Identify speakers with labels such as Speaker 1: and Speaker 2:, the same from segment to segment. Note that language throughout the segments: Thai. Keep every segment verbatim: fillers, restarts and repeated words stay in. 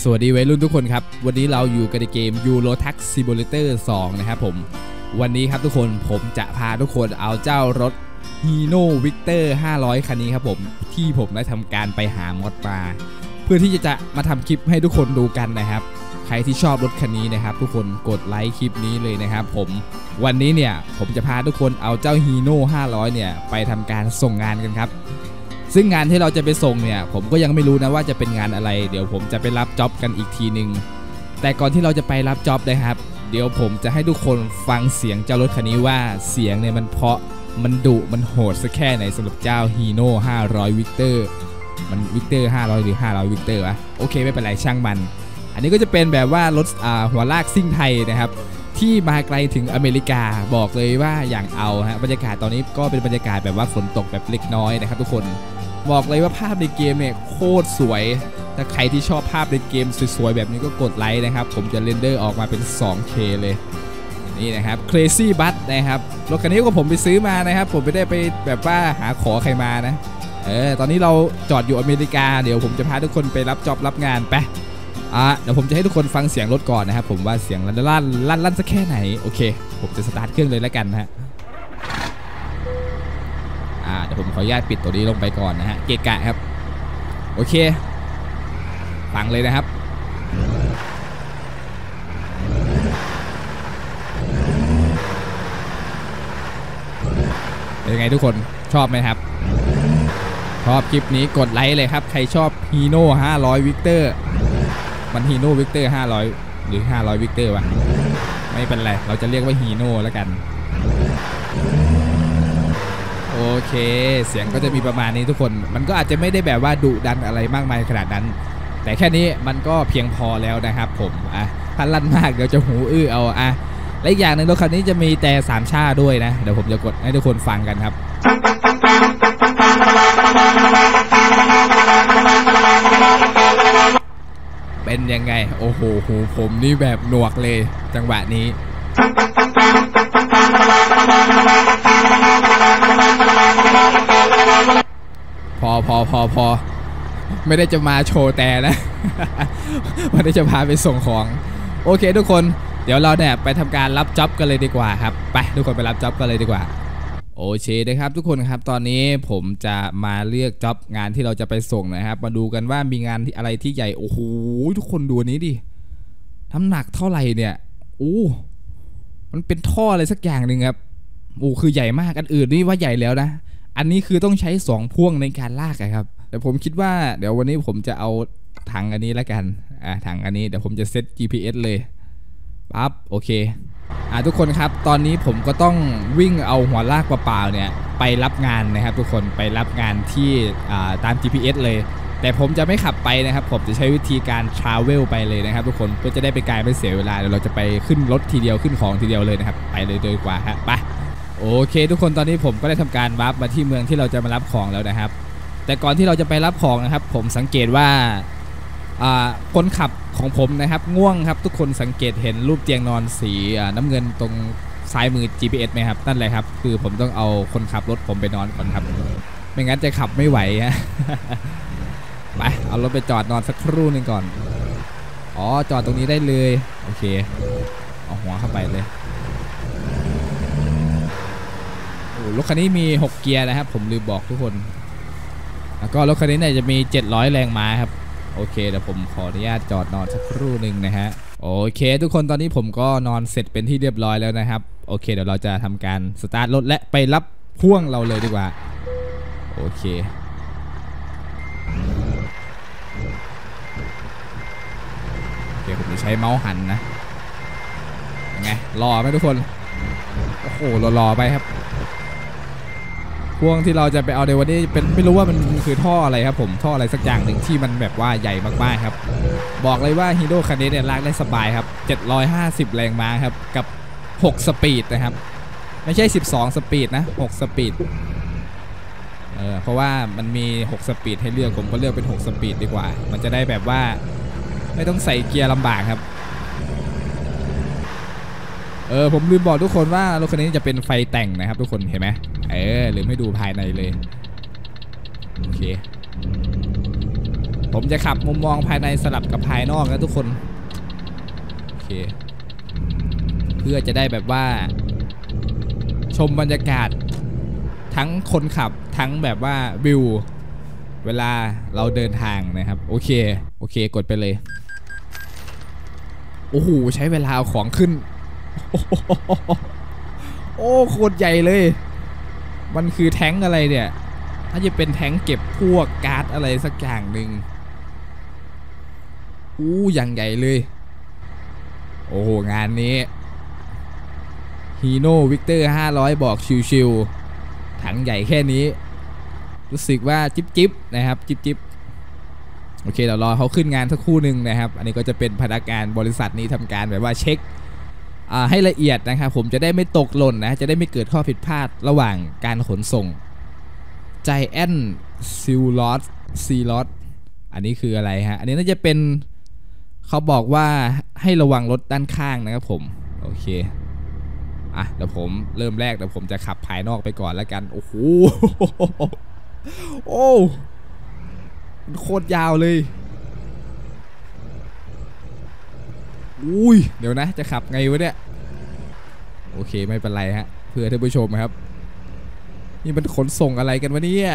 Speaker 1: สวัสดีวัยรุ่นทุกคนครับวันนี้เราอยู่กันในเกม Euro Truck Simulator สองนะครับผมวันนี้ครับทุกคนผมจะพาทุกคนเอาเจ้ารถ Hino Victor ห้าร้อยคันนี้ครับผมที่ผมได้ทำการไปหามอดมาเพื่อที่จะมาทำคลิปให้ทุกคนดูกันนะครับใครที่ชอบรถคันนี้นะครับทุกคนกดไลค์คลิปนี้เลยนะครับผมวันนี้เนี่ยผมจะพาทุกคนเอาเจ้า Hino ห้าร้อยเนี่ยไปทำการส่งงานกันครับซึ่งงานที่เราจะไปส่งเนี่ยผมก็ยังไม่รู้นะว่าจะเป็นงานอะไรเดี๋ยวผมจะไปรับจ็อบกันอีกทีหนึ่งแต่ก่อนที่เราจะไปรับจ็อบนะครับเดี๋ยวผมจะให้ทุกคนฟังเสียงเจ้ารถคันนี้ว่าเสียงเนี่ยมันเพราะมันดุมันโหดสักแค่ไหนสำหรับเจ้า Hino ห้าร้อย Victor มัน Victor ห้าร้อยหรือห้าร้อย Victor วะโอเคไม่เป็นไรช่างมันอันนี้ก็จะเป็นแบบว่ารถอ่าหัวลากซิ่งไทยนะครับที่มาไกลถึงอเมริกาบอกเลยว่าอย่างเอาฮะบรรยากาศตอนนี้ก็เป็นบรรยากาศแบบว่าฝนตกแบบเล็กน้อยนะครับทุกคนบอกเลยว่าภาพในเกมเนี่ยโคตรสวยถ้าใครที่ชอบภาพในเกมสวยๆแบบนี้ก็กดไลค์นะครับผมจะเรนเดอร์ออกมาเป็น สองเค เลยนี่นะครับ Crazy Bus นะครับรถคันนี้ก็ผมไปซื้อมานะครับผมไม่ได้ไปแบบว่าหาขอใครมานะเออตอนนี้เราจอดอยู่อเมริกาเดี๋ยวผมจะพาทุกคนไปรับจ็อบรับงานไปอ่ะเดี๋ยวผมจะให้ทุกคนฟังเสียงรถก่อนนะครับผมว่าเสียงลั่นลั่นลั่นลั่นสักแค่ไหนโอเคผมจะสตาร์ทเครื่องเลยแล้วกันนะฮะอ่าเดี๋ยวผมขออนุญาตปิดตัวนี้ลงไปก่อนนะฮะเกะกะครับโอเคฟังเลยนะครับเป็นไงทุกคนชอบไหมครับชอบคลิปนี้กดไลค์เลยครับใครชอบ Hino ห้าร้อย Victorมัน Hino Victor ห้าร้อยหรือห้าร้อย Victor วะไม่เป็นไรเราจะเรียกว่า Hino แล้วกันโอเคเสียงก็จะมีประมาณนี้ทุกคนมันก็อาจจะไม่ได้แบบว่าดุดันอะไรมากมายขนาดนั้นแต่แค่นี้มันก็เพียงพอแล้วนะครับผมอ่ะถ้าลั่นมากเดี๋ยวจะหูอื้อเอาอ่ะและอีกอย่างหนึ่งรถคันนี้จะมีแต่สามช่าด้วยนะเดี๋ยวผมจะกดให้ทุกคนฟังกันครับเป็นยังไงโอ้โหหูผมนี่แบบหนวกเลยจังหวะนี้พอพอพอพอไม่ได้จะมาโชว์แต่นะ ไม่ได้จะพาไปส่งของโอเคทุกคนเดี๋ยวเราเนี่ยไปทำการรับจ็อบกันเลยดีกว่าครับไปทุกคนไปรับจ็อบกันเลยดีกว่าโอเคนะครับทุกคนครับตอนนี้ผมจะมาเลือกจ็อบงานที่เราจะไปส่งนะครับมาดูกันว่ามีงานที่อะไรที่ใหญ่โอ้โหทุกคนดูนี้ดิน้ำหนักเท่าไหร่เนี่ยอู้มันเป็นท่ออะไรสักอย่างหนึ่งครับโอ้คือใหญ่มากอันอื่นนี่ว่าใหญ่แล้วนะอันนี้คือต้องใช้สองพ่วงในการลากครับแต่ผมคิดว่าเดี๋ยววันนี้ผมจะเอาถังอันนี้แล้วกันอ่าถังอันนี้เดี๋ยวผมจะเซต จี พี เอส เลยปั๊บโอเคอ่าทุกคนครับตอนนี้ผมก็ต้องวิ่งเอาหัวลากเปล่าๆเนี่ยไปรับงานนะครับทุกคนไปรับงานที่อ่าตาม จี พี เอส เลยแต่ผมจะไม่ขับไปนะครับผมจะใช้วิธีการ travel ไปเลยนะครับทุกคนเพื่อจะได้ไปไกลไม่เสียเวลาเดี๋ยวเราจะไปขึ้นรถทีเดียวขึ้นของทีเดียวเลยนะครับไปเลยดีกว่าฮะไปโอเคทุกคนตอนนี้ผมก็ได้ทำการวาร์ปมาที่เมืองที่เราจะมารับของแล้วนะครับแต่ก่อนที่เราจะไปรับของนะครับผมสังเกตว่าคนขับของผมนะครับง่วงครับทุกคนสังเกตเห็นรูปเตียงนอนสีน้ำเงินตรงซ้ายมือ จี พี เอส ไหมครับนั่นแหละครับคือผมต้องเอาคนขับรถผมไปนอนก่อนครับไม่งั้นจะขับไม่ไหวฮะ ไปเอารถไปจอดนอนสักครู่หนึ่งก่อนอ๋อจอดตรงนี้ได้เลยโอเคเอาหัวเข้าไปเลยโอ้รถคันนี้มีหกเกียร์นะครับผมลืมบอกทุกคนแล้วก็รถคันนี้เนี่ยจะมีเจ็ดร้อยแรงม้าครับโอเคเดี๋ยวผมขออนุญาตจอดนอนสักครู่หนึ่งนะฮะโอเคทุกคนตอนนี้ผมก็นอนเสร็จเป็นที่เรียบร้อยแล้วนะครับโอเคเดี๋ยวเราจะทำการสตาร์ทรถและไปรับพ่วงเราเลยดีกว่าโอเคโอเคผมจะใช้เมาส์หันนะยังไงรอไหมทุกคนโอ้โหรอๆไปครับพ่วงที่เราจะไปเอาในวันนี้เป็นไม่รู้ว่ามันคือท่ออะไรครับผมท่ออะไรสักอย่างหนึ่งที่มันแบบว่าใหญ่มากๆครับบอกเลยว่า Hino คันนี้เนี่ยลากได้สบายครับเจ็ดร้อยห้าสิบแรงม้าครับกับหกสปีดนะครับไม่ใช่สิบสองสปีดนะหกสปีดเออเพราะว่ามันมีหกสปีดให้เลือกผมก็เลือกเป็นหกสปีดดีกว่ามันจะได้แบบว่าไม่ต้องใส่เกียร์ลำบากครับเออผมลืมบอกทุกคนว่ารถคันนี้จะเป็นไฟแต่งนะครับทุกคนเห็นไหมเออหรือไม่ดูภายในเลยโอเคผมจะขับมุมมองภายในสลับกับภายนอกนะทุกคนโอเคเพื่อจะได้แบบว่าชมบรรยากาศทั้งคนขับทั้งแบบว่าวิวเวลาเราเดินทางนะครับโอเคโอเคกดไปเลยโอ้โหใช้เวลาเอาของขึ้นโอ้โคตรใหญ่เลยมันคือแท้งอะไรเนี่ยน่าจะเป็นแท้งเก็บพวกก๊าซอะไรสักอย่างหนึ่งอู้อย่างใหญ่เลยโอ้โหงานนี้ฮีโน่วิกเตอร์ห้าร้อยบอกชิวๆถังใหญ่แค่นี้รู้สึกว่าจิ๊บจิ๊บนะครับจิ๊บจิ๊บโอเคเดี๋ยวรอเขาขึ้นงานสักครู่หนึ่งนะครับอันนี้ก็จะเป็นพนักงานบริษัทนี้ทำการแบบว่าเช็คให้ละเอียดนะครับผมจะได้ไม่ตกหล่นนะจะได้ไม่เกิดข้อผิดพลาดระหว่างการขนส่ง Giant Silot Silot อันนี้คืออะไรฮะอันนี้น่าจะเป็นเขาบอกว่าให้ระวังรถด้านข้างนะครับผมโอเคอ่ะเดี๋ยวผมเริ่มแรกเดี๋ยวผมจะขับภายนอกไปก่อนแล้วกันโอ้โหโอ้โคตรยาวเลยอุ้ยเดี๋ยวนะจะขับไงวะเนี่ยโอเคไม่เป็นไรฮะเพื่อท่านผู้ชมครับนี่มันขนส่งอะไรกันวะเนี่ย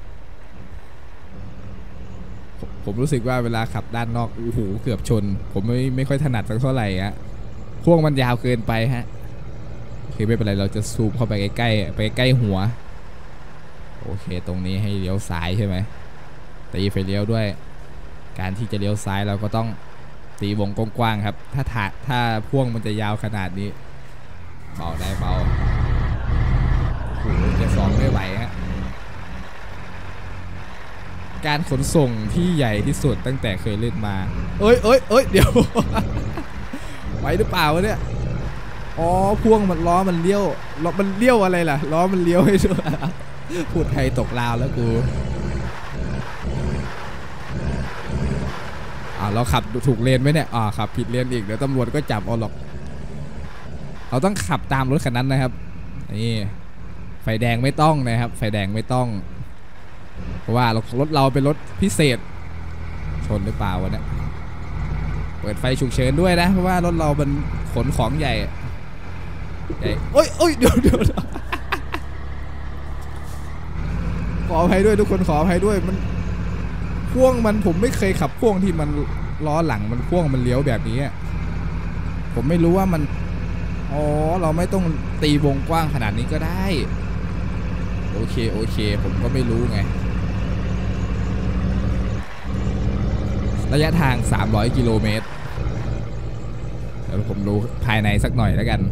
Speaker 1: ผมรู้สึกว่าเวลาขับด้านนอกโอ้โหเกือบชนผมไม่ไม่ค่อยถนัดสักเท่าไหร่ฮะพวกมันยาวเกินไปฮะโอเคไม่เป็นไรเราจะซูมเข้าไปใกล้ๆไปใกล้หัวโอเคตรงนี้ให้เลี้ยวซ้ายใช่ไหมตีไฟเลี้ยวด้วยการที่จะเลี้ยวซ้ายเราก็ต้องตีวงกว้างๆครับถ้าถาถ้าพ่วงมันจะยาวขนาดนี้เบาได้เบาโอ้โหจะสองไม่ไหวฮะการขนส่งที่ใหญ่ที่สุดตั้งแต่เคยเล่นมาเอ้ยเอ้ยเอ้ยเดี๋ยวไหวหรือเปล่าวะเนี่ยอ๋อพ่วงมันล้อมันเลี้ยวล้อมันเลี้ยวอะไรล่ะล้อมันเลี้ยวให้ด้วยพูดไทยตกลาวแล้วกูอ่าเราขับถูกเลนไหมเนี่ยอ่าขับผิดเลนอีกเดี๋ยวตำรวจก็จับเอาหรอกเราต้องขับตามรถคันนั้นนะครับนี่ไฟแดงไม่ต้องนะครับไฟแดงไม่ต้องเพราะว่ารถเราเป็นรถพิเศษชนหรือเปล่าวะเนี่ยเปิดไฟฉุกเฉินด้วยนะเพราะว่ารถเราเป็นขนของใหญ่ใหญ่โอ้ยโอ้ยเดี๋ยวเดี๋ยวขออภัยด้วยทุกคนขออภัยด้วยมันพ่วงมันผมไม่เคยขับพ่วงที่มันล้อหลังมันพ่วงมันเลี้ยวแบบนี้ผมไม่รู้ว่ามันอ๋อเราไม่ต้องตีวงกว้างขนาดนี้ก็ได้โอเคโอเคผมก็ไม่รู้ไงระยะทางสามร้อยกิโลเมตรเดี๋ยวผมดูภายในสักหน่อยแล้วกัน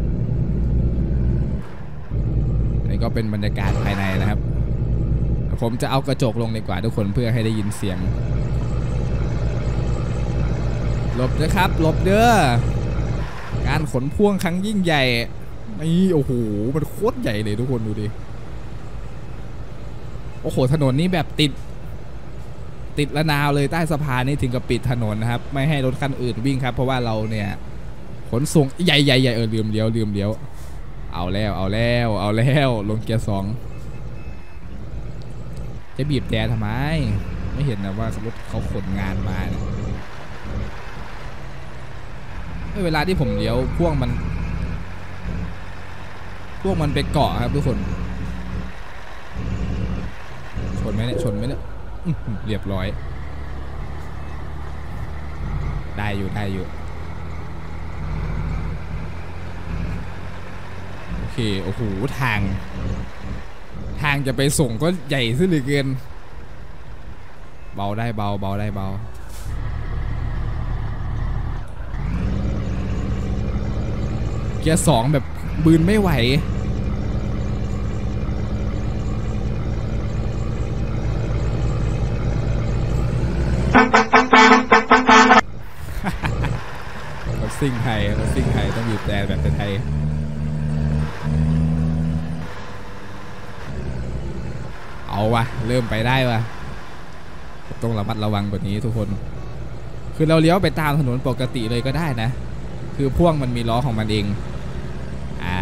Speaker 1: นี่ก็เป็นบรรยากาศภายในนะครับผมจะเอากระจกลงดีกว่าทุกคนเพื่อให้ได้ยินเสียงหลบนะครับหลบเด้อการขนพ่วงครั้งยิ่งใหญ่นี่โอ้โหมันโคตรใหญ่เลยทุกคนดูดิโอ้โหถนนนี้แบบติดติดระนาวเลยใต้สะพานนี่ถึงกับปิดถนนนะครับไม่ให้รถคันอื่นวิ่งครับเพราะว่าเราเนี่ยขนส่งใหญ่ใหญ่ใหญ่เออลืมเลี้ยวลืมเลี้ยวเอาแล้วเอาแล้วเอาแล้วลงเกียร์สองจะบีบแต่ทำไมไม่เห็นนะว่ารถเขาขนงานมาเนี่ยเวลาที่ผมเลี้ยวพ่วงมันพ่วงมันไปเกาะครับทุกคนชนไหมเนี่ยชนไหมเนี่ยเรียบร้อยได้อยู่ได้อยู่โอเคโอ้โหทางทางจะไปส่งก็ใหญ่ซะเหลือเกินเบาได้เบาเบาได้เบาเกียร์สองแบบบืนไม่ไหวรถซิ่งไทยรถซิ่งไทยต้องบีบแต่แบบไทยเอาวะเริ่มไปได้วะต้องระมัดระวังกว่านี้ทุกคนคือเราเลี้ยวไปตามถนนปกติเลยก็ได้นะคือพ่วงมันมีล้อของมันเองอ่า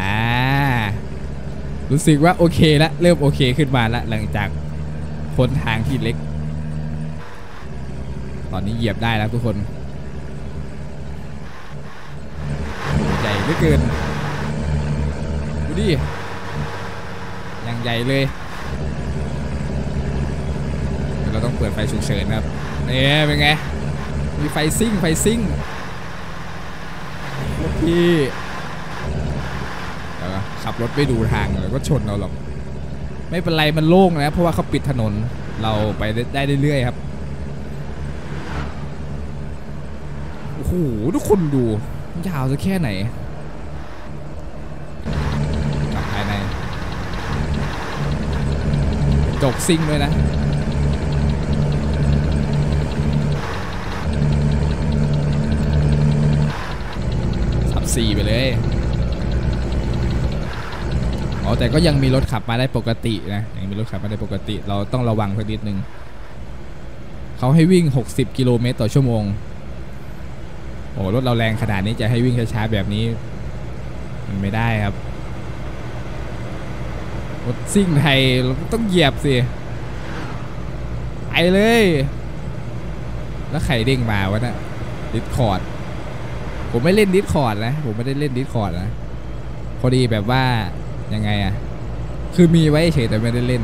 Speaker 1: รู้สึกว่าโอเคแล้วเริ่มโอเคขึ้นมาแล้วหลังจากพ้นทางที่เล็กตอนนี้เหยียบได้แล้วทุกคนใหญ่เหลือเกินดูดิยังใหญ่เลยเราต้องเปิดไฟฉุกเฉินครับนี่เป็นไงมีไฟซิ่งไฟซิ่งพี่เดี๋ยวขับรถไปดูทางเลยก็ชนเราหรอกไม่เป็นไรมันโล่งนะเพราะว่าเขาปิดถนนเราไปได้เรื่อยๆครับโอ้โหทุกคนดูยาวจะแค่ไหนกลับภายในจกซิ่งด้วยนะสับสี่ไปเลยอ๋อแต่ก็ยังมีรถขับมาได้ปกตินะยังมีรถขับมาได้ปกติเราต้องระวังเพิ่มนิดนึงเขาให้วิ่งหกสิบกิโลเมตรต่อชั่วโมงโอ้รถเราแรงขนาดนี้จะให้วิ่งช้าๆแบบนี้มันไม่ได้ครับรถซิ่งไทยเราต้องเหยียบสิไปเลยแล้วใครเด้งมาวะน่ะดิสคอร์ดผมไม่เล่นดิสคอร์ดนะผมไม่ได้เล่นดิสคอร์ดนะพอดีแบบว่ายังไงอะคือมีไว้เฉยแต่ไม่ได้เล่น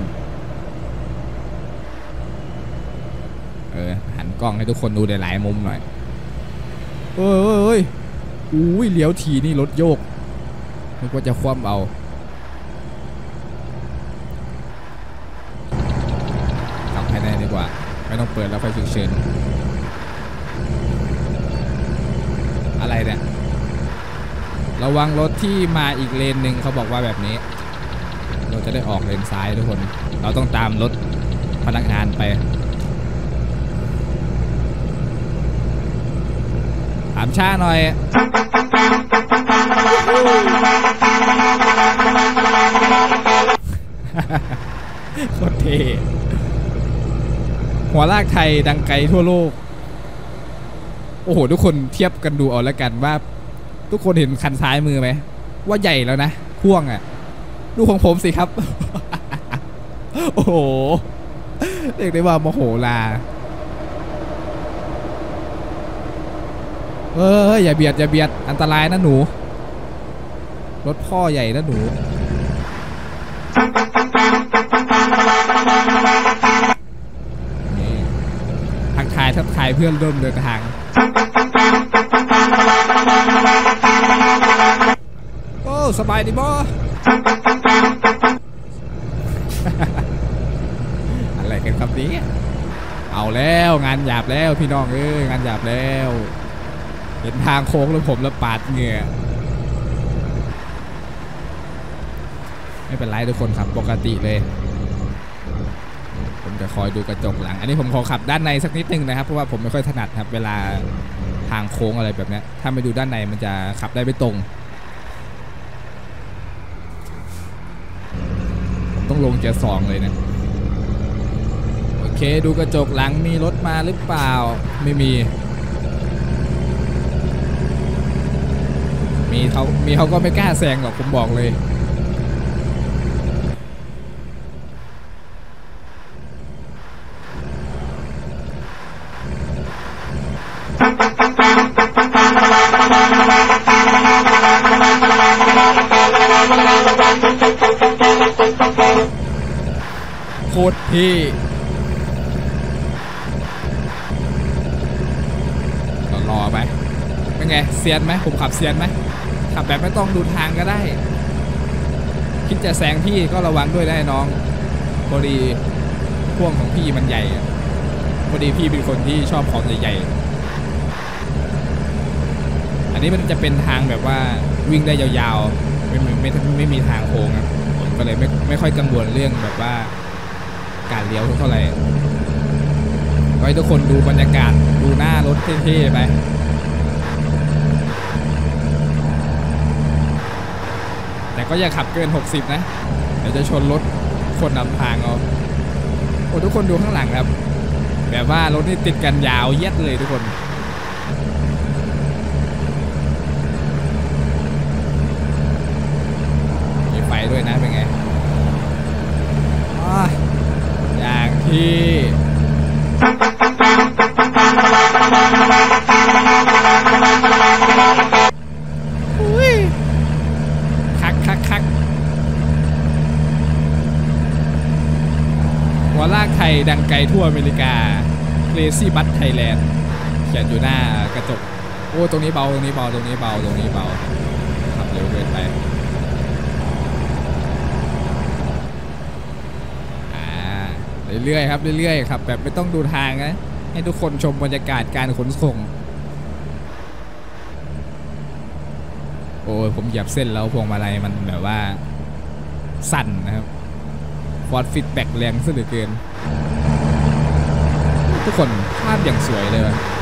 Speaker 1: เออหันกล้องให้ทุกคนดูได้หลายมุมหน่อยเอ้ยเอ้ยอุ้ยเลี้ยวทีนี่รถโยกนึกว่าจะคว่ำเอาทำภายในดีกว่าไม่ต้องเปิดแล้วไฟฉุกเฉินอะไรเนี่ยระวังรถที่มาอีกเลนหนึ่งเขาบอกว่าแบบนี้เราจะได้ออกเลนซ้ายทุกคนเราต้องตามรถพนักงานไปถามช้าหน่อยโคตรเท่หัวลากไทยดังไกลทั่วโลกโอ้โหทุกคนเทียบกันดูเอาแล้วกันว่าทุกคนเห็นคันซ้ายมือไหมว่าใหญ่แล้วนะพ่วงอ่ะดูของผมสิครับโอ้โหเรียกได้ว่าโมโหลาเอออย่าเบียดอย่าเบียดอันตรายนะหนูรถพ่อใหญ่นะหนูนี่ทักทายทักทายเพื่อนร่วมเดินทางโอ้สบายดีบอ อะไรกันครับนี้เอาแล้วงานหยาบแล้วพี่น้องเอ้ยงานหยาบแล้วเห็นทางโค้งแล้วผมแล้วปาดเหงื่อไม่เป็นไรทุกคนขับปกติเลยผมจะคอยดูกระจกหลังอันนี้ผมขอขับด้านในสักนิดนึงนะครับเพราะว่าผมไม่ค่อยถนัดครับเวลาทางโค้งอะไรแบบนี้ถ้าไม่ดูด้านในมันจะขับได้ไม่ตรงผมต้องลงเกียร์สองเลยนะโอเคดูกระจกหลังมีรถมาหรือเปล่าไม่มีมีเขามีเขาก็ไม่กล้าแซงหรอกผมบอกเลยโคตรพี่รอไปเป็นไงเซียนไหมผมขับเซียนไหมขับแบบไม่ต้องดูทางก็ได้คิดจะแซงพี่ก็ระวังด้วยได้น้องพอดีพ่วงของพี่มันใหญ่พอดีพี่เป็นคนที่ชอบของใหญ่ๆอันนี้มันจะเป็นทางแบบว่าวิ่งได้ยาวๆไม่ไม่ไม่มีทางโค้งอ่ะผมก็เลยไม่ไม่ค่อยกังวลเรื่องแบบว่าการเลี้ยวเท่าไหร่ก็ให้ทุกคนดูบรรยากาศดูหน้ารถเท่ๆไปแต่ก็อย่าขับเกินหกสิบนะเดี๋ยวจะชนรถคนนำทางเอาโอ้ทุกคนดูข้างหลังครับแบบว่ารถนี่ติดกันยาวเย็ดเลยทุกคนมีไฟด้วยนะเป็นไง อย่างที่คักคักคักหัวลากไทยดังไกลทั่วอเมริกา Crazy Bus Thailand เขียนอยู่หน้ากระจกโอ้ตรงนี้เบาตรงนี้เบาตรงนี้เบาตรงนี้เบาขับเร็วเกินไปอ่าเรื่อยๆครับเรื่อยๆครับแบบไม่ต้องดูทางนะให้ทุกคนชมบรรยากาศการขนส่งโอ้ยผมเหยียบเส้นแล้วพวงมาลัยมันแบบว่าสั่นนะครับฟอร์ดฟีดแบ็กแรงซะเหลือเกินทุกคนภาพอย่างสวยเลย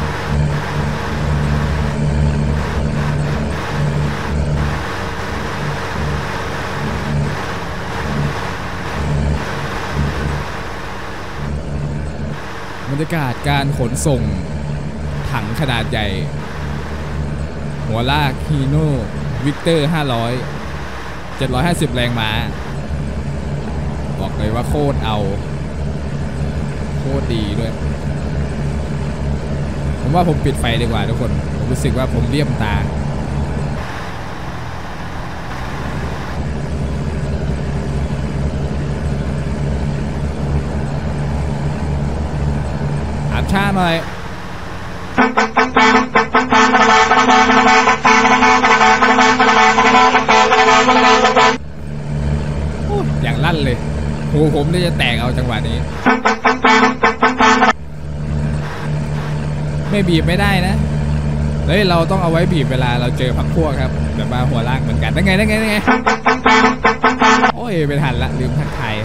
Speaker 1: บรรยากาศการขนส่งถังขนาดใหญ่หัวลากฮีโน่วิกเตอร์ห้าร้อย เจ็ดร้อยห้าสิบแรงม้าบอกเลยว่าโคตรเอาโคตรดีด้วยผมว่าผมปิดไฟดีกว่าทุกคนผมรู้สึกว่าผมเลี่ยมตาอาบช้าหน่อยอย่างลั่นเลยหูผมนี่จะแตกเอาจังหวะนี้ไม่บีบไม่ได้นะเฮ้ยเราต้องเอาไว้บีบเวลาเราเจอพักพวกครับแบบว่าหัวลากเหมือนกันได้ไงได้ไงได้ไงโอ้ยไม่ทันละลืมทักทาย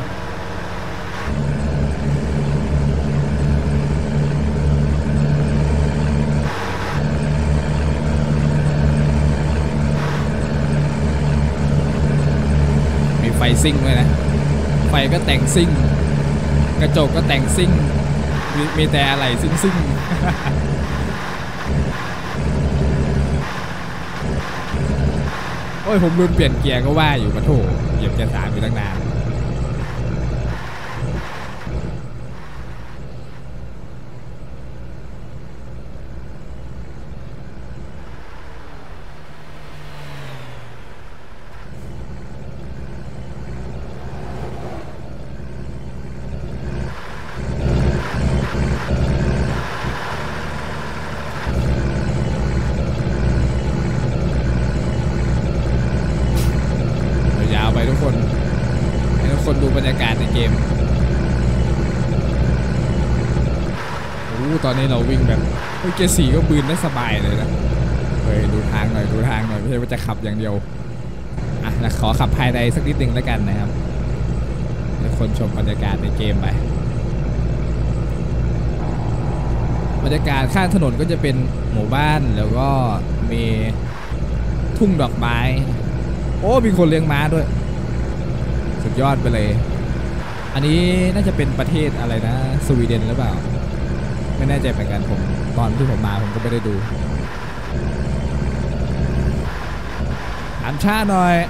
Speaker 1: ไฟซิ่งด้วยนะไฟก็แต่งซิ่งกระจกก็แต่งซิ่งมีมีแต่อะไรซิ่งซิ่งโอ้ยผมลืมเปลี่ยนเกียร์ก็ว่าอยู่ปะโถเหยียบเกียร์สามอยู่ตั้งนานไปทุกคนให้ทุกคนดูบรรยากาศในเกมโอ้ตอนนี้เราวิ่งแบบเกียร์สี่ก็บืนได้สบายเลยนะเฮ้ยดูทางหน่อยดูทางหน่อยไม่ใช่ว่าจะขับอย่างเดียวอ่ะขอขับภายในสักนิดนึงแล้วกันนะครับให้คนชมบรรยากาศในเกมไปบรรยากาศข้างถนนก็จะเป็นหมู่บ้านแล้วก็มีทุ่งดอกไม้โอ้มีคนเลี้ยงม้าด้วยสุดยอดไปเลยอันนี้น่าจะเป็นประเทศอะไรนะสวีเดนหรือเปล่าไม่แน่ใจเหมือนกันผมตอนที่ผมมาผมก็ไม่ได้ดูถามช้าหน่อย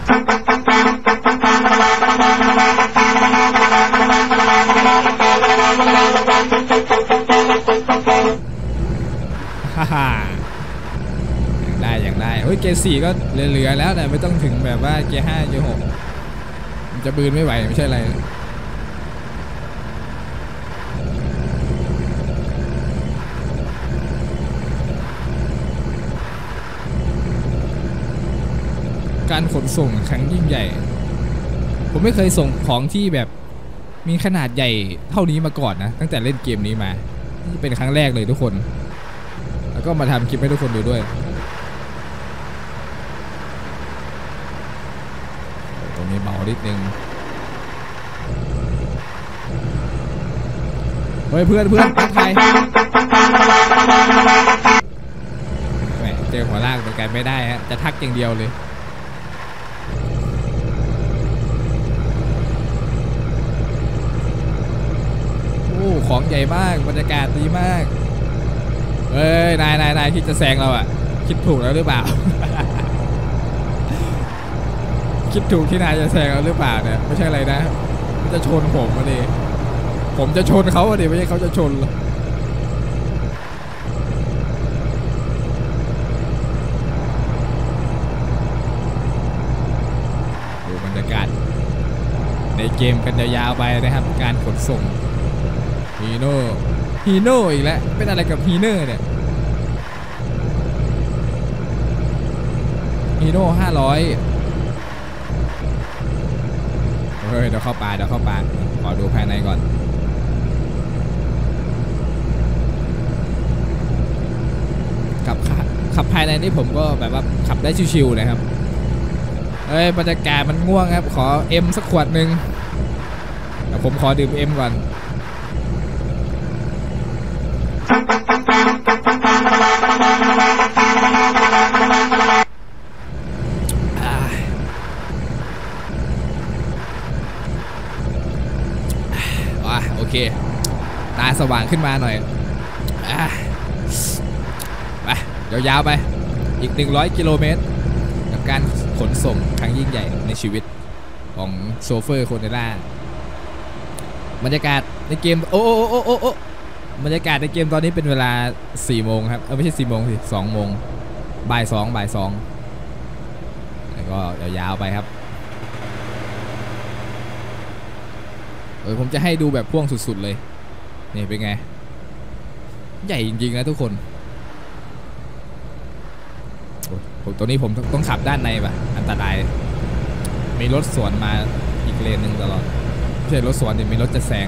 Speaker 1: ฮ่าฮ่าอย่างได้อย่างได้เฮ้ยเกียร์สี่ก็เหลือๆแล้วแต่ไม่ต้องถึงแบบว่าเกียร์ห้าเกียร์หกมันจะบืนไม่ไหวไม่ใช่อะไรการขนส่งครั้งยิ่งใหญ่ผมไม่เคยส่งของที่แบบมีขนาดใหญ่เท่านี้มาก่อนนะตั้งแต่เล่นเกมนี้มานี่เป็นครั้งแรกเลยทุกคนแล้วก็มาทำคลิปให้ทุกคนดูด้วยตรงนี้เบานิดนึงเฮ้ยเพื่อนเพื่อนทักทายแหมเจอหัวลากเหมือนกันไม่ได้ฮะจะทักอย่างเดียวเลยโอ้ของใหญ่มากบรรยากาศดีมากเอ้ยนายนายนายคิดจะแซงเราอ่ะคิดถูกแล้วหรือเปล่า คิดถูกที่นายจะแซงเราหรือเปล่าเนี่ยไม่ใช่อะไรนะมันจะชนผมมาดิผมจะชนเขาดิไม่ใช่เขาจะชนในเกมกันยาวๆไปนะครับการขนส่งฮีโน่ฮีโน่อีกแล้วเป็นอะไรกับฮีเนอร์เนี่ยฮีโน่ห้าร้อยเฮ้ยเดี๋ยวเข้าป่าเดี๋ยวเข้าป่าขอดูภายในก่อนขับขับภายในนี่ผมก็แบบว่าขับได้ชิวๆนะครับเอ้ยบรรยากาศมันง่วงครับขอเอ็มสักขวดหนึ่งเดี๋ยวผมขอดื่มเอ็มก่อนอ่าโอเคตาสว่างขึ้นมาหน่อยไปยาวๆไปอีกหนึ่งร้อยกิโลเมตรกับการขนส่งครั้งยิ่งใหญ่ในชีวิตของโชเฟอร์โคเนล่าบรรยากาศในเกมโอ้โอ้โอ้โอ้โอ้บรรยากาศในเกมตอนนี้เป็นเวลาสี่โมงครับเออไม่ใช่สี่โมงสิสองโมงบ่ายสองบ่ายสองแล้วก็ยาวๆไปครับเออผมจะให้ดูแบบพ่วงสุดๆเลยนี่เป็นไงใหญ่จริงๆนะทุกคนผมตัวนี้ผมต้องขับด้านในป่ะอันตรายมีรถสวนมาอีกเลนหนึ่งตลอดไม่ใช่รถสวนแต่มีรถจะแซง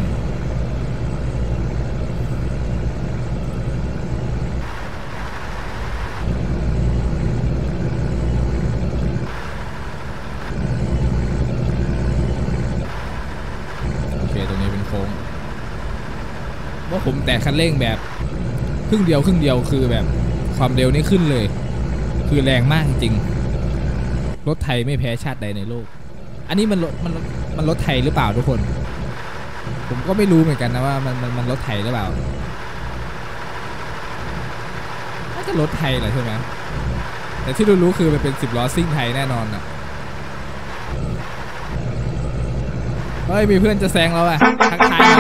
Speaker 1: โอเคตรงนี้เป็นโค้งว่าผมแตะคันเร่งแบบครึ่งเดียวครึ่งเดียวคือแบบความเร็วนี่ขึ้นเลยคือแรงมากจริงรถไทยไม่แพ้ชาติใดในโลกอันนี้มันรถมันมันรถไทยหรือเปล่าทุกคนผมก็ไม่รู้เหมือนกันนะว่ามันมันมันรถไทยหรือเปล่าน่าจะรถไทยแหละใช่ไหมแต่ที่รู้ๆคือมันเป็นสิบล้อซิ่งไทยแน่นอนอ่ะเฮ้ยมีเพื่อนจะแซงเราอ่ะทักทาย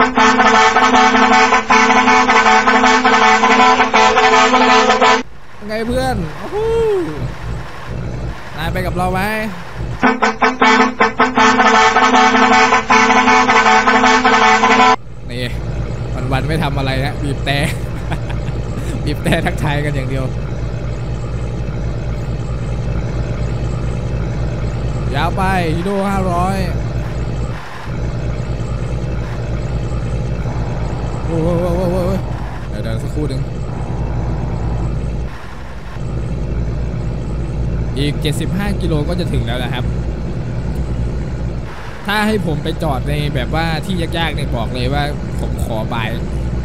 Speaker 1: ไงเพื่อนโอ้โหนายไปกับเราไหมนี่วันวันไม่ทำอะไรนะบีบแต่ บีบแต่ทักทายกันอย่างเดียวยาวไปฮีโร่ห้าร้อยโอ้โหเดี๋ยวเดี๋ยวสักครู่หนึ่งอีกเจ็ดสิบห้ากิโลก็จะถึงแล้วนะครับถ้าให้ผมไปจอดในแบบว่าที่ยากๆเนี่ยบอกเลยว่าผมขอบาย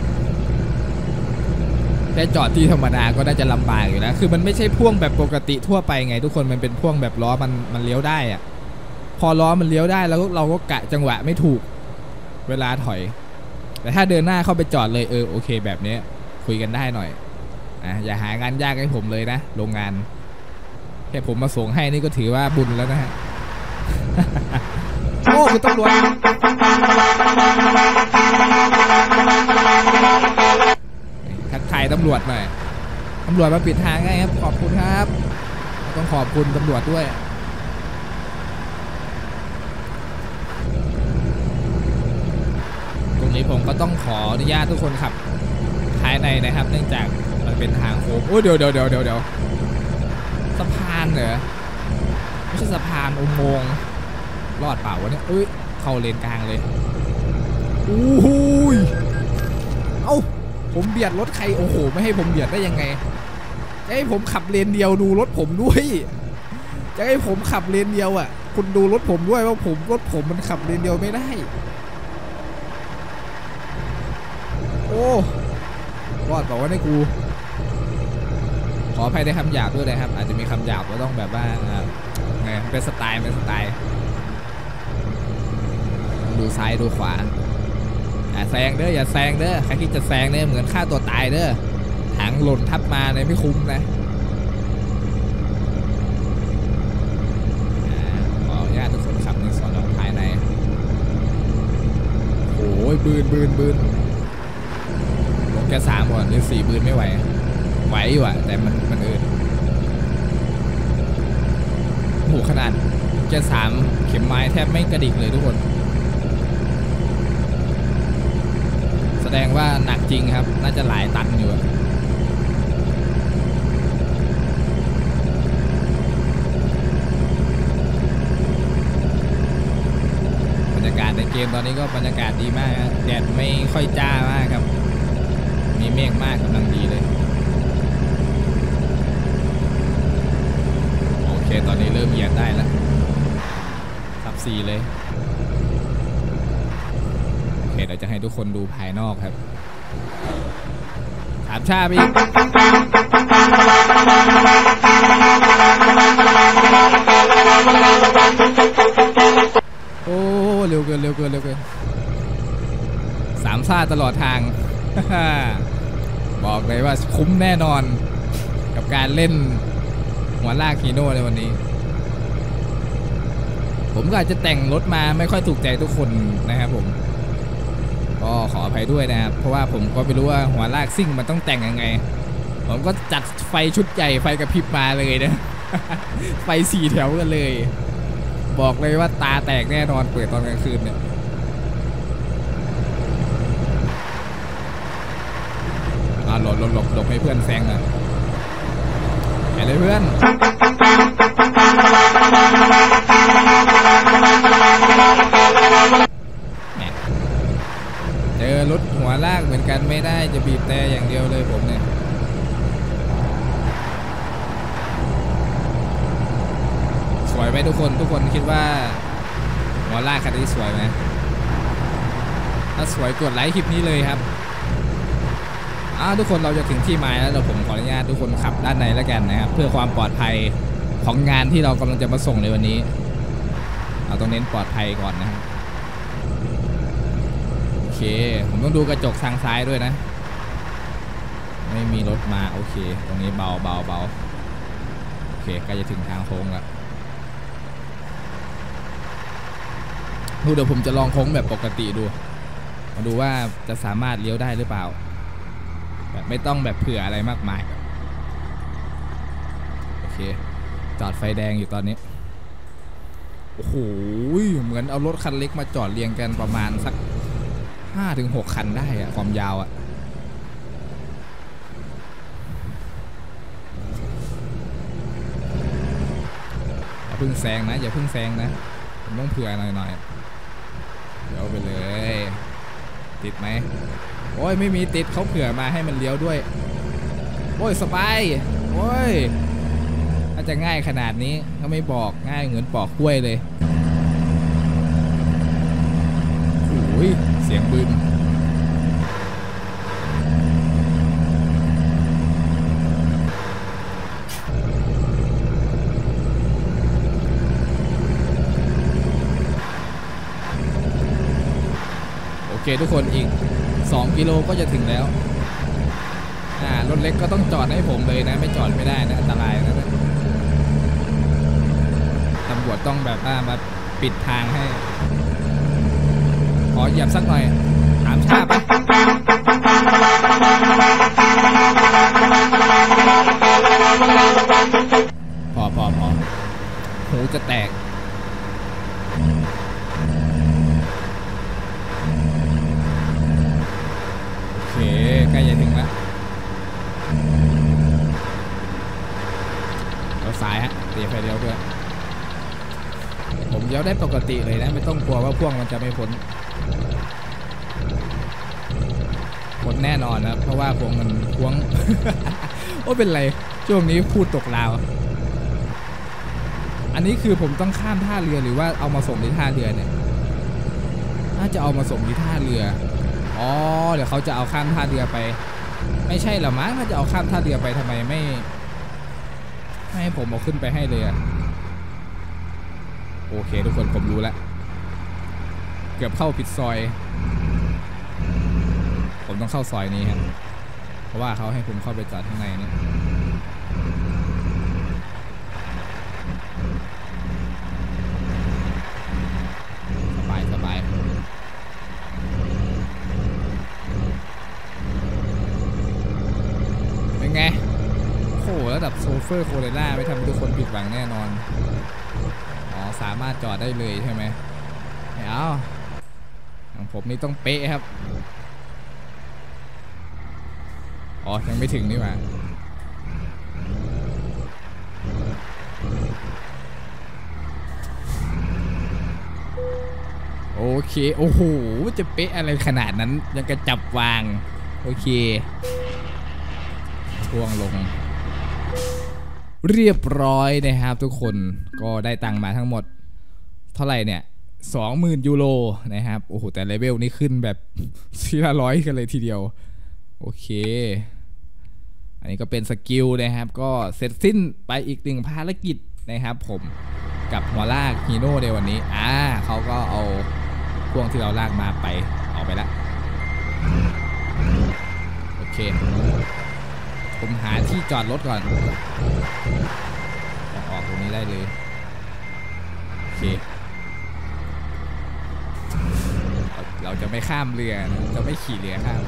Speaker 1: แต่จอดที่ธรรมดาก็น่าจะลำบากอยู่แล้วคือมันไม่ใช่พ่วงแบบปกติทั่วไปไงทุกคนมันเป็นพ่วงแบบล้อมันมันเลี้ยวได้อะพอล้อมันเลี้ยวได้แล้วเราก็กะจังหวะไม่ถูกเวลาถอยแต่ถ้าเดินหน้าเข้าไปจอดเลยเออโอเคแบบนี้คุยกันได้หน่อยอ่ะอย่าหางานยากให้ผมเลยนะโรงงานแค่ผมมาส่งให้นี่ก็ถือว่าบุญแล้วนะฮะ โอ้คือตำรวจทักทายตำรวจหน่อยตำรวจมาปิดทางให้ครับขอบคุณครับต้องขอบคุณตำรวจด้วยตรงนี้ผมก็ต้องขออนุญาตทุกคนขับภายในนะครับเนื่องจากมันเป็นทางโค้งโอ้เดี๋ยวเดี๋ยวเดี๋ยวเดี๋ยวเดี๋ยวสะพานเหรอไม่ใช่สะพานอุโมงค์รอดเปล่าวะเนี่ยเอ้ยเข้าเลนกลางเลยอู้หูยเอ้าผมเบียดรถใครโอ้โหไม่ให้ผมเบียดได้ยังไงจะให้ผมขับเลนเดียวดูรถผมด้วยจะให้ผมขับเลนเดียวอ่ะคุณดูรถผมด้วยว่าผมรถผมมันขับเลนเดียวไม่ได้โอ้รอดเปล่าวะเนี่ยกูขออภัยในคำหยาบด้วยนะครับอาจจะมีคำหยาบก็ต้องแบบว่าไงเป็นสไตล์เป็นสไตล์ดูซ้ายดูขวาอย่าแซงเด้ออย่าแซงเด้อใครคิดจะแซงเนี่ยเหมือนฆ่าตัวตายเด้อถังหล่นทับมาเนี่ยไม่คุ้มนะขออนุญาตทุกคนขับในสอนอภายในโอ้ยบืนบืนบืนลงแค่สามก่อนหรือสี่บืนไม่ไหวไหวอยู่อะแต่มันมันอื่นโหขนาดแค่สามเข็มไม้แทบไม่กระดิกเลยทุกคนดงว่าหนักจริงครับน่าจะหลายตันอยู่บรรยากาศในเกมตอนนี้ก็บรรยากาศดีมากครับแดดไม่ค่อยจ้ามากครับมีเมฆมากกำลังดีเลยโอเคตอนนี้เริ่มเหยียบได้แล้วสับสี่เลยโอเคเราจะให้ทุกคนดูภายนอกครับถามชาไปอีกโอ้เร็วเกินเร็วเกินเร็วเกินสามซ่าตลอดทาง บอกเลยว่าคุ้มแน่นอนกับการเล่นหัวลากฮีโน่ในวันนี้ผมก็อาจจะแต่งรถมาไม่ค่อยถูกใจทุกคนนะครับผมก็ขออภัยด้วยนะครับเพราะว่าผมก็ไม่รู้ว่าหัวลากซิ่งมันต้องแต่งยังไงผมก็จัดไฟชุดใหญ่ไฟกระพริบมาเลยนะ ไฟสี่แถวกันเลยบอกเลยว่าตาแตกแน่นอนเปิดตอนกลางคืนเนี่ยหลบหลบหลบหลบให้เพื่อนแซงหน่อยไปเลยเพื่อนเจอรถหัวลากเหมือนกันไม่ได้จะบีบแต่อย่างเดียวเลยผมเนี่ยสวยไหมทุกคนทุกคนคิดว่าหัวลากคันนี้สวยไหมถ้าสวยกดไลค์คลิปนี้เลยครับอ้าวทุกคนเราจะถึงที่หมายแล้วเราผมขออนุญาตทุกคนขับด้านในแล้วกันนะครับเพื่อความปลอดภัยของงานที่เรากำลังจะมาส่งในวันนี้เราต้องเน้นปลอดภัยก่อนนะครับโอเคผมต้องดูกระจกทางซ้ายด้วยนะไม่มีรถมาโอเคตรงนี้เบาเบาเบาโอเคใกล้จะถึงทางโค้งแล้วดูเดี๋ยวผมจะลองโค้งแบบปกติดูมาดูว่าจะสามารถเลี้ยวได้หรือเปล่าแบบไม่ต้องแบบเผื่ออะไรมากมายโอเคจอดไฟแดงอยู่ตอนนี้โอ้โหเหมือนเอารถคันเล็กมาจอดเรียงกันประมาณสัก ห้าถึงหก คันได้อะความยาวอะอย่าเพิ่งแซงนะอย่าเพิ่งแซงนะผมต้องเผื่อหน่อยๆเดี๋ยวไปเลยติดไหมโอ้ยไม่มีติดเขาเผื่อมาให้มันเลี้ยวด้วยโอ้ยสบายโอ้ยถ้าจะง่ายขนาดนี้เขาไม่บอกง่ายเหมือนปอกกล้วยเลยโอ้ยเสียงบึนโอเคทุกคนอีกสองกิโลก็จะถึงแล้วอ่ารถเล็กก็ต้องจอดให้ผมเลยนะไม่จอดไม่ได้นะอันตรายนะตำรวจต้องแบบว่ามาปิดทางให้ขอเหยียบสักหน่อยถามชาไปพอพอพอหูจะแตกโอเคใกล้จะถึงแล้วเราซ้ายฮะตีไฟเลี้ยวด้วยผมเลี้ยวได้ปกติเลยนะไม่ต้องกลัวว่าพ่วงมันจะไม่พ้นพ้นแน่นอนนะเพราะว่าพวงมันพ่วง โอ้เป็นไรช่วงนี้พูดตกลาวอันนี้คือผมต้องข้ามท่าเรือหรือว่าเอามาส่งที่ท่าเรือเนี่ยน่าจะเอามาส่งที่ท่าเรืออ๋อเดี๋ยวเขาจะเอาข้ามท่าเรือไปไม่ใช่หรอมั้งถ้าจะเอาข้ามท่าเรือไปทำไมไม่ไม่ให้ผมเอาขึ้นไปให้เลยอะโอเคทุกคนผมรู้แล้วเกือบเข้าผิดซอยผมต้องเข้าซอยนี้ครับเพราะว่าเขาให้ผมเข้าไปจอดข้างในนี่สบายสบายเป็นไงโอ้โหระดับโซเฟอร์โคเรล่าไม่ทำให้ทุกคนผิดหวังแน่นอนอ๋อสามารถจอดได้เลยใช่ไหมไม่เอาของผมนี่ต้องเป๊ะครับอ๋อยังไม่ถึงนี่หว่าโอเคโอ้โหจะเป๊ะอะไรขนาดนั้นยังกระจับวางโอเคพ่วงลงเรียบร้อยนะครับทุกคนก็ได้ตังค์มาทั้งหมดเท่าไหร่เนี่ยสองหมื่นยูโรนะครับโอ้โหแต่เลเวลนี้ขึ้นแบบทีละร้อยกันเลยทีเดียวโอเคอันนี้ก็เป็นสกิลนะครับก็เสร็จสิ้นไปอีกหนึ่งภารกิจนะครับผมกับหัวลากฮีโร่ในวันนี้อ่าเขาก็เอาพวงที่เราลากมาไปเอาไปละโอเคผมหาที่จอดรถก่อนออกตรงนี้ได้เลยโอเคเราจะไม่ข้ามเรือจะไม่ขี่เรือข้าม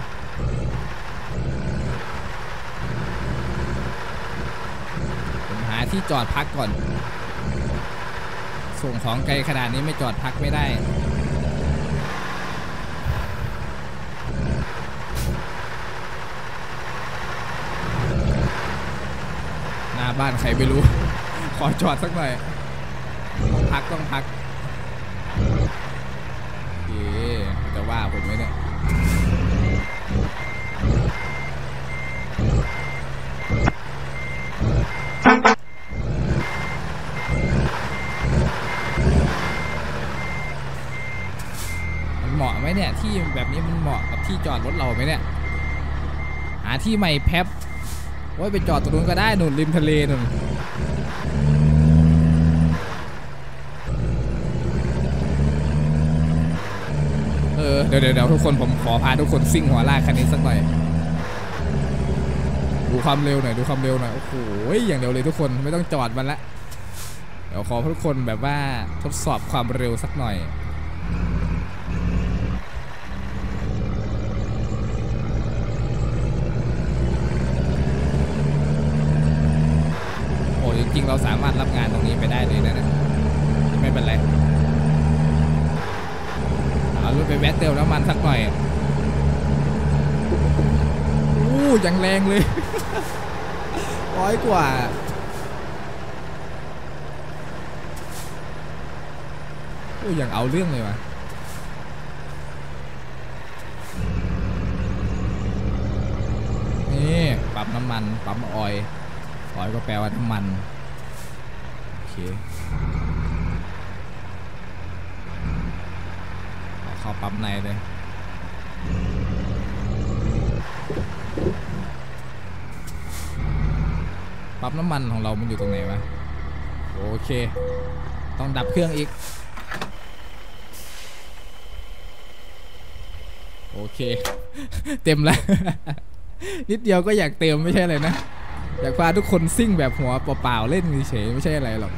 Speaker 1: ผมหาที่จอดพักก่อนส่งของไกลขนาดนี้ไม่จอดพักไม่ได้หน้าบ้านใครไม่รู้ขอจอดสักหน่อยต้องพักต้องพักโอเคจะว่าผมไหมเนี่ยมันเหมาะไหมเนี่ยที่แบบนี้มันเหมาะกับที่จอดรถเราไหมเนี่ยหาที่ใหม่แป๊บโอ้ยไปจอดตรงนู้นก็ได้หนุนริมทะเลหนุนเออเดี๋ยวเดี๋ยวทุกคนผมขอพาทุกคนซิ่งหัวลากคันนี้สักหน่อยดูความเร็วหน่อยดูความเร็วหน่อยโอ้โหอย่างเร็วเลยทุกคนไม่ต้องจอดมันละเดี๋ยวขอทุกคนแบบว่าทดสอบความเร็วสักหน่อยโอ้จริงๆเราสามารถรับงานตรงนี้ไปได้เลยนะไม่เป็นไรเอารถไปแวะเติมน้ำมันสักหน่อยอู้ยังแรงเลยร้อยกว่าโอ้ยังเอาเรื่องเลยวะนี่ปั๊มน้ำมันปั๊มออยล์ออยล์ก็แปลว่าน้ำมันโอเคเข้าปั๊มในเลยปั๊มน้ำมันของเรามันอยู่ตรงไหนวะโอเคต้องดับเครื่องอีกโอเคเต็มแล้ว นิดเดียวก็อยากเติมไม่ใช่อะไรนะอยากพาทุกคนซิ่งแบบหัวเปล่าๆเล่นเฉยไม่ใช่อะไรหรอก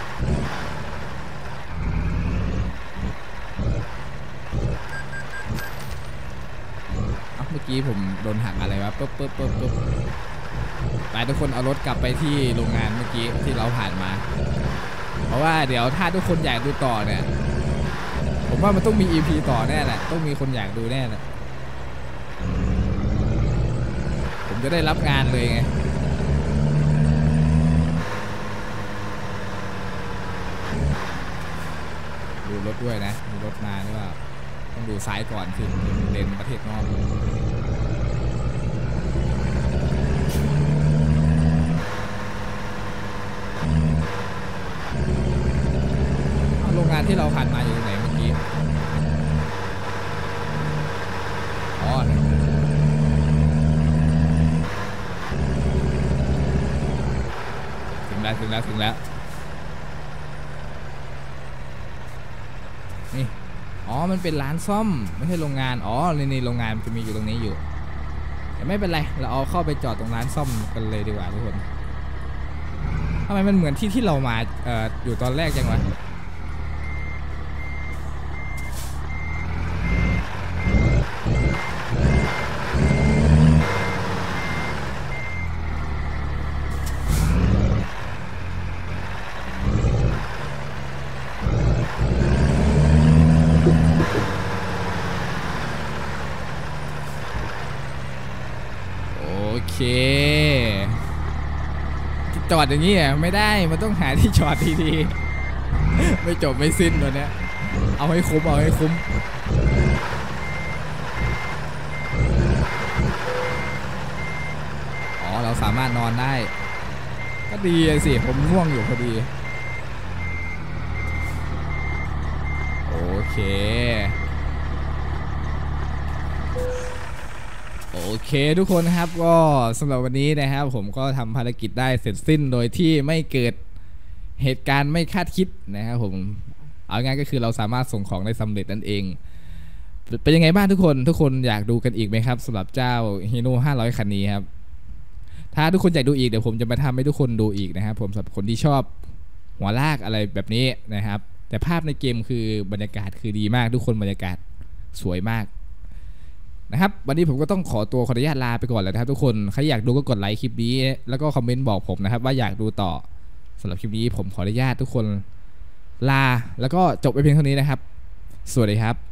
Speaker 1: เมื่อกี้ผมโดนหักอะไรวะปุ๊บปุ๊บปุ๊บปุ๊บไปทุกคนเอารถกลับไปที่โรงงานเมื่อกี้ที่เราผ่านมาเพราะว่าเดี๋ยวถ้าทุกคนอยากดูต่อเนี่ยผมว่ามันต้องมี อี พี ต่อแน่แหละต้องมีคนอยากดูแน่แหละผมจะได้รับงานเลยไงดูรถด้วยนะมีรถมาหรือเปล่าต้องดูซ้ายก่อนคือเลนประเทศนอกโรงงานที่เราผ่านมาอยู่ไหนเมื่อกี้อ๋อถึงแล้วถึงแล้วถึงแล้วนี่อ๋อมันเป็นร้านซ่อมไม่ใช่โรงงานอ๋อในในโรงงานมันจะมีอยู่ตรงนี้อยู่แต่ไม่เป็นไรเราเอาเข้าไปจอดตรงร้านซ่อมกันเลยดีกว่าทุกคนทำไมมันเหมือนที่ที่เรามาเอ่ออยู่ตอนแรกจังวะโอเคจอดอย่างนี้อ่ะไม่ได้มันต้องหาที่จอดดีๆไม่จบไม่สิ้นตัวเนี้ยเอาให้คุ้มเอาให้คุ้มอ๋อเราสามารถนอนได้ก็ดีสิผมง่วงอยู่พอดีโอเคโอเคทุกคนครับก็สำหรับวันนี้นะครับผมก็ทำภารกิจได้เสร็จสิ้นโดยที่ไม่เกิดเหตุการณ์ไม่คาดคิดนะครับผมเอาง่ายก็คือเราสามารถส่งของได้สำเร็จนั่นเองเป็นยังไงบ้างทุกคนทุกคนอยากดูกันอีกไหมครับสำหรับเจ้าฮีโน่ห้าร้อยคันนี้ครับถ้าทุกคนอยากดูอีกเดี๋ยวผมจะมาทำให้ทุกคนดูอีกนะครับผมสำหรับคนที่ชอบหัวลากอะไรแบบนี้นะครับแต่ภาพในเกมคือบรรยากาศคือดีมากทุกคนบรรยากาศสวยมากนะครับวันนี้ผมก็ต้องขอตัวขออนุญาตลาไปก่อนแล้วนะครับทุกคนใครอยากดูก็กดไลค์คลิปนี้แล้วก็คอมเมนต์บอกผมนะครับว่าอยากดูต่อสำหรับคลิปนี้ผมขออนุญาตทุกคนลาแล้วก็จบไปเพียงเท่านี้นะครับสวัสดีครับ